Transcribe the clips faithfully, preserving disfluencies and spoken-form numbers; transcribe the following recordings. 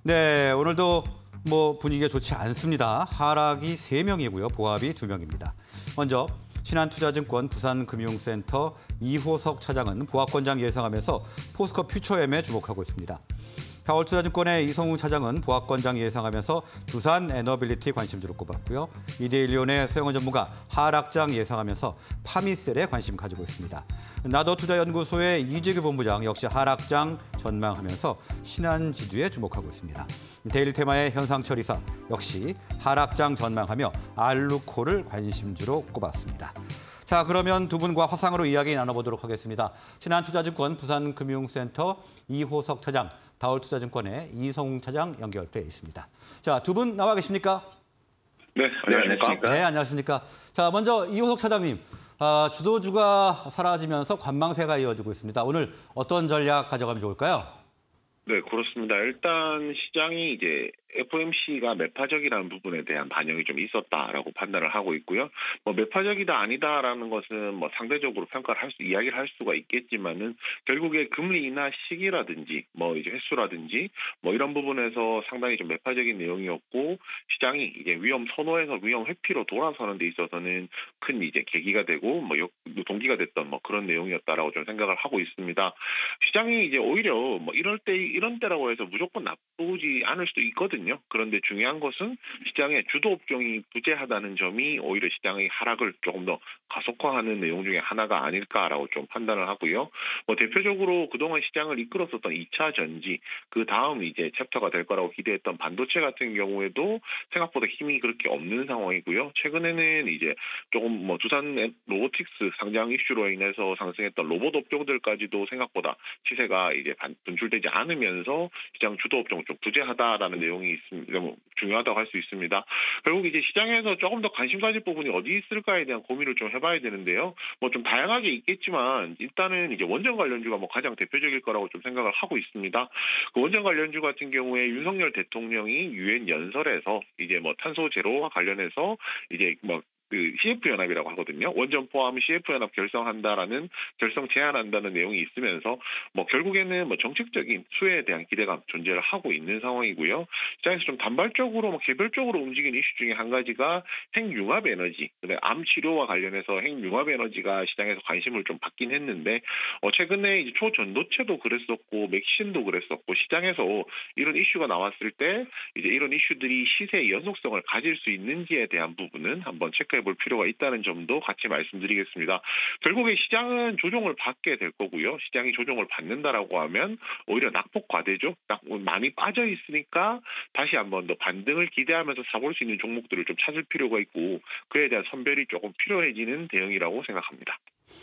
네, 오늘도 뭐 분위기가 좋지 않습니다. 하락이 세 명이고요. 보합이 두 명입니다. 먼저 신한투자증권 부산금융센터 이호석 차장은 보합권장 예상하면서 포스코 퓨처엠에 주목하고 있습니다. 다올투자증권의 이성우 차장은 보합권장 예상하면서 두산 에너빌리티 관심주로 꼽았고요. 이데일리온의 소영원 전무가 하락장 예상하면서 파미셀에 관심 가지고 있습니다. 나더투자연구소의 이재규 본부장 역시 하락장 전망하면서 신한지주에 주목하고 있습니다. 데일리테마의 현상철 이사 역시 하락장 전망하며 알루코를 관심주로 꼽았습니다. 자, 그러면 두 분과 화상으로 이야기 나눠보도록 하겠습니다. 신한투자증권 부산금융센터 이호석 차장, 다올투자증권의 이성웅 차장 연결돼 있습니다. 자, 두 분 나와 계십니까? 네, 안녕하십니까? 네, 안녕하십니까? 자, 먼저 이호석 차장님, 아, 주도주가 사라지면서 관망세가 이어지고 있습니다. 오늘 어떤 전략 가져가면 좋을까요? 네, 그렇습니다. 일단 시장이 이제 에프오엠씨가 매파적이라는 부분에 대한 반영이 좀 있었다라고 판단을 하고 있고요. 뭐 매파적이다 아니다라는 것은 뭐 상대적으로 평가를 할 수, 이야기를 할 수가 있겠지만은 결국에 금리 인하 시기라든지 뭐 이제 횟수라든지 뭐 이런 부분에서 상당히 좀 매파적인 내용이었고 시장이 이제 위험 선호에서 위험 회피로 돌아서는 데 있어서는 큰 이제 계기가 되고 뭐 동기가 됐던 뭐 그런 내용이었다라고 좀 생각을 하고 있습니다. 시장이 이제 오히려 뭐 이럴 때 이런 때라고 해서 무조건 나쁘지 않을 수도 있거든요. 그런데 중요한 것은 시장의 주도 업종이 부재하다는 점이 오히려 시장의 하락을 조금 더 가속화하는 내용 중에 하나가 아닐까라고 좀 판단을 하고요. 뭐 대표적으로 그동안 시장을 이끌었었던 이 차 전지, 그 다음 이제 챕터가 될 거라고 기대했던 반도체 같은 경우에도 생각보다 힘이 그렇게 없는 상황이고요. 최근에는 이제 조금 뭐 두산 로보틱스 상장 이슈로 인해서 상승했던 로봇 업종들까지도 생각보다 시세가 이제 분출되지 않으면서 시장 주도 업종은 좀 부재하다라는 내용이 있습니다. 중요하다고 할 수 있습니다. 결국 이제 시장에서 조금 더 관심 가질 부분이 어디 있을까에 대한 고민을 좀 해봐야 되는데요. 뭐 좀 다양하게 있겠지만 일단은 이제 원전 관련주가 뭐 가장 대표적일 거라고 좀 생각을 하고 있습니다. 그 원전 관련주 같은 경우에 윤석열 대통령이 유엔 연설에서 이제 뭐 탄소 제로와 관련해서 이제 뭐 그 씨에프연합이라고 하거든요. 원전 포함 씨에프연합 결성한다라는 결성 제안한다는 내용이 있으면서 뭐 결국에는 뭐 정책적인 수혜에 대한 기대감 존재를 하고 있는 상황이고요. 시장에서 좀 단발적으로 뭐 개별적으로 움직이는 이슈 중에 한 가지가 핵융합 에너지, 그다음에 암 치료와 관련해서 핵융합 에너지가 시장에서 관심을 좀 받긴 했는데 어 최근에 이제 초전도체도 그랬었고 맥신도 그랬었고 시장에서 이런 이슈가 나왔을 때 이제 이런 이슈들이 시세의 연속성을 가질 수 있는지에 대한 부분은 한번 체크 볼 필요가 있다는 점도 같이 말씀드리겠습니다. 결국에 시장은 조정을 받게 될 거고요. 시장이 조정을 받는다라고 하면 오히려 낙폭 과대죠. 많이 빠져 있으니까 다시 한번 더 반등을 기대하면서 사볼 수 있는 종목들을 좀 찾을 필요가 있고 그에 대한 선별이 조금 필요해지는 대응이라고 생각합니다.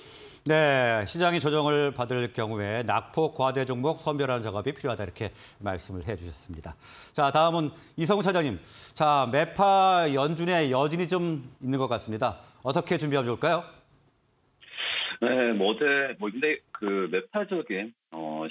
네, 시장이 조정을 받을 경우에 낙폭 과대 종목 선별하는 작업이 필요하다 이렇게 말씀을 해주셨습니다. 자, 다음은 이성우 차장님. 자, 매파 연준의 여진이 좀 있는 것 같습니다. 어떻게 준비하면 좋을까요? 네, 뭐 어제 뭐 근데 그 매파적인 어,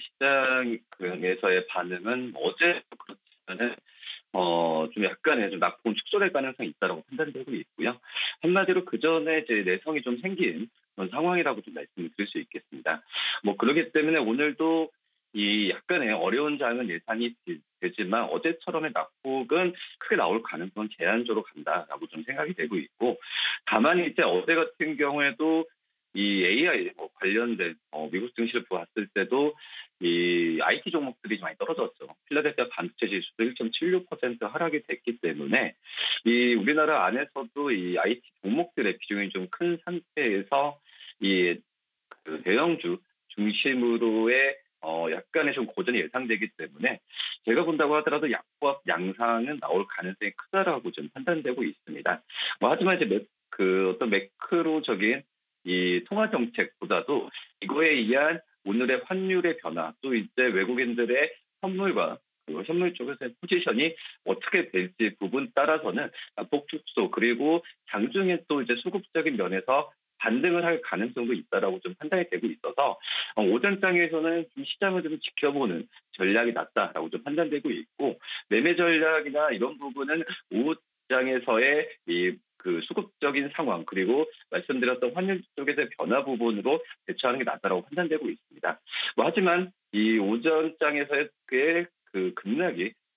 시장에서의 반응은 어제 그렇지만은 어, 좀 약간의 좀 낙폭은 축소될 가능성이 있다라고 판단되고 있고요. 한마디로 그 전에 이제 내성이 좀 생긴 그런 상황이라고 좀 말씀을 드릴 수 있겠습니다. 뭐 그렇기 때문에 오늘도 이 약간의 어려운 장은 예상이 되지만 어제처럼의 낙폭은 크게 나올 가능성은 제한적으로 간다라고 좀 생각이 되고 있고 다만 이제 어제 같은 경우에도 이 에이아이 뭐 관련된 어, 미국 증시를 보았을 때도 이 아이티 종목들이 많이 떨어졌죠. 필라델피아 반도체 지수도 일 점 칠육 퍼센트 하락이 됐기 때문에 이 우리나라 안에서도 이 아이티 종목들의 비중이 좀 큰 상태에서 이 그 대형주 중심으로의 어 약간의 좀 고전이 예상되기 때문에 제가 본다고 하더라도 약보합 양상은 나올 가능성이 크다라고 좀 판단되고 있습니다. 뭐 하지만 이제 매, 그 어떤 매크로적인 이 통화 정책보다도 이거에 의한 오늘의 환율의 변화 또 이제 외국인들의 선물과 그 선물 쪽에서의 포지션이 어떻게 될지 부분 따라서는 낙폭 축소 그리고 장중에 또 이제 수급적인 면에서 반등을 할 가능성도 있다라고 좀 판단이 되고 있어서 오전장에서는 좀 시장을 좀 지켜보는 전략이 낫다라고 좀 판단되고 있고 매매 전략이나 이런 부분은 오후장에서의 이 그 수급적인 상황 그리고 말씀드렸던 환율 쪽에서의 변화 부분으로 대처하는 게 낫다라고 판단되고 있습니다. 뭐 하지만 이 오전장에서의 그 급락이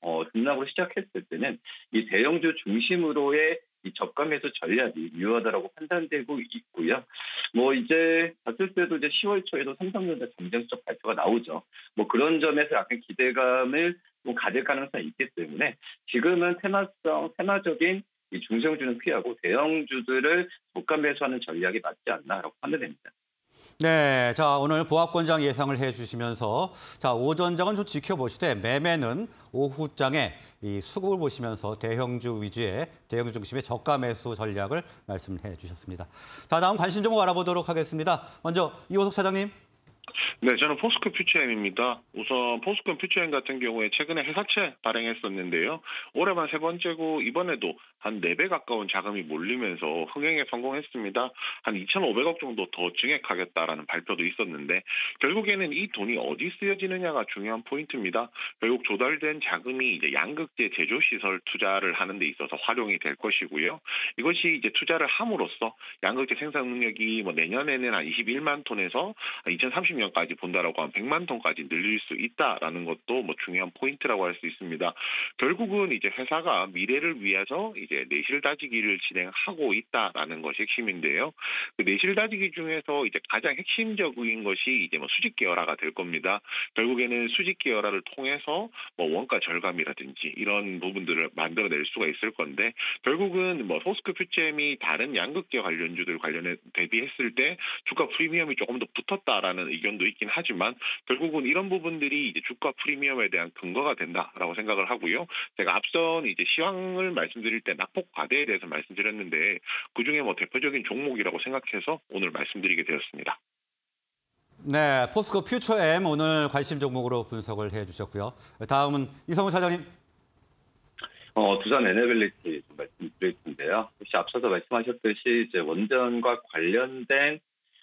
어, 등락으로 시작했을 때는 이 대형주 중심으로의 이 저가 매수 전략이 유효하다라고 판단되고 있고요. 뭐 이제 봤을 때도 이제 시월 초에도 삼성전자 잠정적 발표가 나오죠. 뭐 그런 점에서 약간 기대감을 좀 가질 가능성이 있기 때문에 지금은 테마성, 테마적인 이 중소형주는 피하고 대형주들을 저가 매수하는 전략이 맞지 않나라고 판단됩니다. 네, 자 오늘 보합권장 예상을 해주시면서 자 오전장은 좀 지켜보시되 매매는 오후장에 이 수급을 보시면서 대형주 위주의 대형주 중심의 저가 매수 전략을 말씀해 주셨습니다. 자 다음 관심 종목 알아보도록 하겠습니다. 먼저 이호석 차장님. 네, 저는 포스코 퓨처엠입니다. 우선 포스코 퓨처엠 같은 경우에 최근에 회사채 발행했었는데요. 올해만 세 번째고 이번에도 한 네 배 가까운 자금이 몰리면서 흥행에 성공했습니다. 한 이천오백억 정도 더 증액하겠다라는 발표도 있었는데 결국에는 이 돈이 어디 쓰여지느냐가 중요한 포인트입니다. 결국 조달된 자금이 이제 양극재 제조시설 투자를 하는 데 있어서 활용이 될 것이고요. 이것이 이제 투자를 함으로써 양극재 생산 능력이 뭐 내년에는 한 이십일만 톤에서 이천삼십 년까지 본다라고 한 백만 톤까지 늘릴 수 있다라는 것도 뭐 중요한 포인트라고 할 수 있습니다. 결국은 이제 회사가 미래를 위해서 이제 내실 다지기를 진행하고 있다라는 것이 핵심인데요. 그 내실 다지기 중에서 이제 가장 핵심적인 것이 이제 뭐 수직 계열화가 될 겁니다. 결국에는 수직 계열화를 통해서 뭐 원가 절감이라든지 이런 부분들을 만들어낼 수가 있을 건데 결국은 뭐 포스코 퓨처엠이 다른 양극재 관련주들 관련해 대비했을 때 주가 프리미엄이 조금 더 붙었다라는 의견도 있긴 하지만 결국은 이런 부분들이 이제 주가 프리미엄에 대한 근거가 된다라고 생각을 하고요. 제가 앞선 이제 시황을 말씀드릴 때 낙폭 과대에 대해서 말씀드렸는데 그 중에 뭐 대표적인 종목이라고 생각해서 오늘 말씀드리게 되었습니다. 네, 포스코 퓨처엠 오늘 관심 종목으로 분석을 해주셨고요. 다음은 이성우 차장님. 어, 두산 에너빌리티 좀 말씀드릴 텐데요. 혹시 앞서서 말씀하셨듯이 이제 원전과 관련된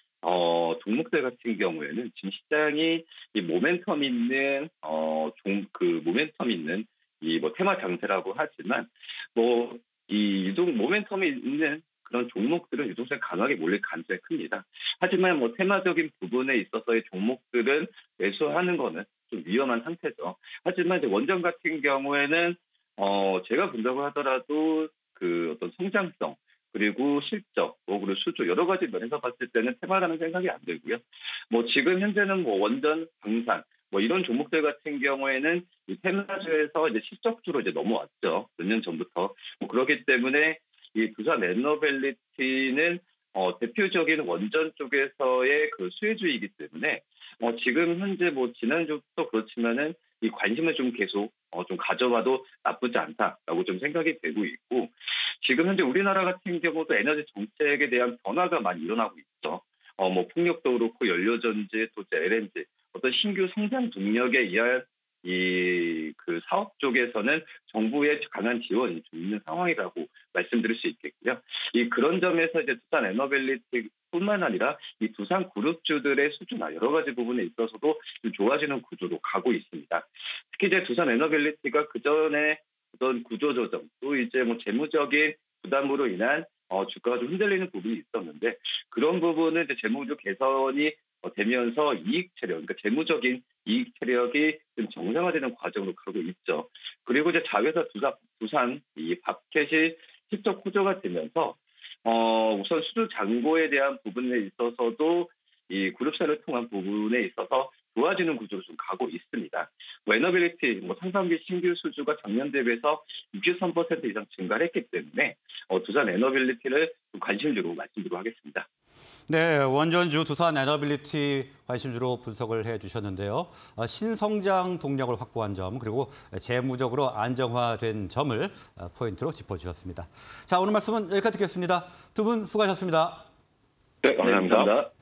어, 종목들 같은 경우에는 지금 시장이 이 모멘텀 있는, 어, 종, 그 모멘텀 있는 이 뭐 테마 장세라고 하지만 뭐 이 유동, 모멘텀이 있는 그런 종목들은 유동성이 강하게 몰릴 가능성이 큽니다. 하지만 뭐 테마적인 부분에 있어서의 종목들은 매수하는 거는 좀 위험한 상태죠. 하지만 이제 원전 같은 경우에는 어, 제가 본다고 하더라도 그 어떤 성장성, 그리고 실적, 뭐 그리고 수주 여러 가지 면에서 봤을 때는 테마라는 생각이 안 들고요. 뭐 지금 현재는 뭐 원전, 방산 뭐 이런 종목들 같은 경우에는 이 테마주에서 이제 실적주로 이제 넘어왔죠. 몇 년 전부터. 뭐 그렇기 때문에 이 두산 에너빌리티는 어, 대표적인 원전 쪽에서의 그 수혜주이기 때문에 어, 지금 현재 뭐 지난주부터 그렇지만은 이 관심을 좀 계속 어, 좀 가져와도 나쁘지 않다라고 좀 생각이 되고 있고 지금 현재 우리나라 같은 경우도 에너지 정책에 대한 변화가 많이 일어나고 있죠. 어, 뭐 풍력도 그렇고 연료전지 또 엘엔지 어떤 신규 성장 동력에 의한 이 그 사업 쪽에서는 정부의 강한 지원이 좀 있는 상황이라고 말씀드릴 수 있겠고요. 이 그런 점에서 이제 두산 에너빌리티뿐만 아니라 이 두산 그룹주들의 수주나 여러 가지 부분에 있어서도 좀 좋아지는 구조로 가고 있습니다. 특히 이제 두산 에너빌리티가 그 전에 어떤 구조 조정 또 이제 뭐 재무적인 부담으로 인한 어, 주가가 좀 흔들리는 부분이 있었는데 그런 부분은 이제 재무적 개선이 어, 되면서 이익 체력, 그러니까 재무적인 이익 체력이 좀 정상화되는 과정으로 가고 있죠. 그리고 이제 자회사 두산, 두산 이 밥켓이 실적 호조가 되면서 어, 우선 수주 잔고에 대한 부분에 있어서도 이 그룹사를 통한 부분에 있어서 좋아지는 구조로 좀 가고 있습니다. 뭐 에너빌리티 뭐 상반기 신규 수주가 작년 대비해서 육십삼 퍼센트 이상 증가를 했기 때문에 어, 두산 에너빌리티를 관심주로 말씀드리도록 하겠습니다. 네, 원전주 두산 에너빌리티 관심주로 분석을 해주셨는데요. 신성장 동력을 확보한 점 그리고 재무적으로 안정화된 점을 포인트로 짚어주셨습니다. 자, 오늘 말씀은 여기까지 듣겠습니다. 두 분 수고하셨습니다. 네, 감사합니다. 네, 감사합니다.